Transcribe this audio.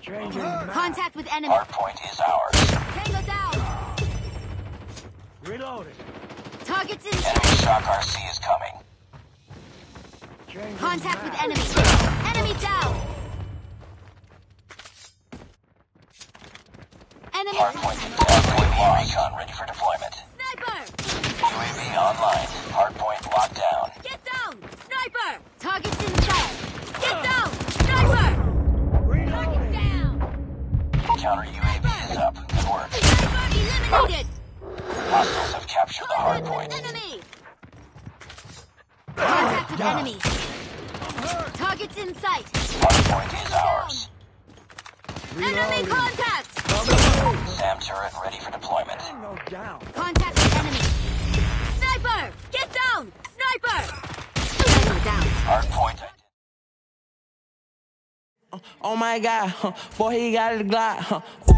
Contact with enemy. Hardpoint is ours. Tango down. Reloaded. Targets in. Enemy shock RC is coming. Contact with enemy. Enemy down. Enemy. Hardpoint UAV recon ready for deployment. Sniper. UAV online. Hardpoint locked down. Get down. Sniper. Targets inside. Get down. Sniper. Target down. Counter UAV is up. Good work. Sniper eliminated. Hostiles have captured the hardpoint. Enemy. Contact with enemy. Targets in sight. Hardpoint is ours. Enemy contact. SAM turret ready for deployment. Contact with enemy. Sniper. Get down. Sniper. Sniper down. Hardpoint. Oh my God, boy, he got a Glock.